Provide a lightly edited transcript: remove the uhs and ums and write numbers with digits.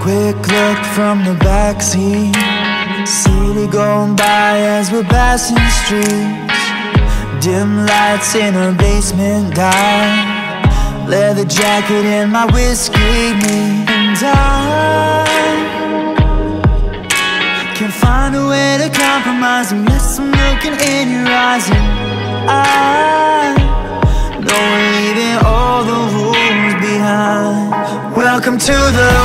Quick look from the backseat, city going by as we're passing streets. Dim lights in a basement dive, leather jacket and my whiskey, me and I can't find a way to compromise unless I'm looking in your eyes. And I know we're leaving all the rules behind. Welcome to the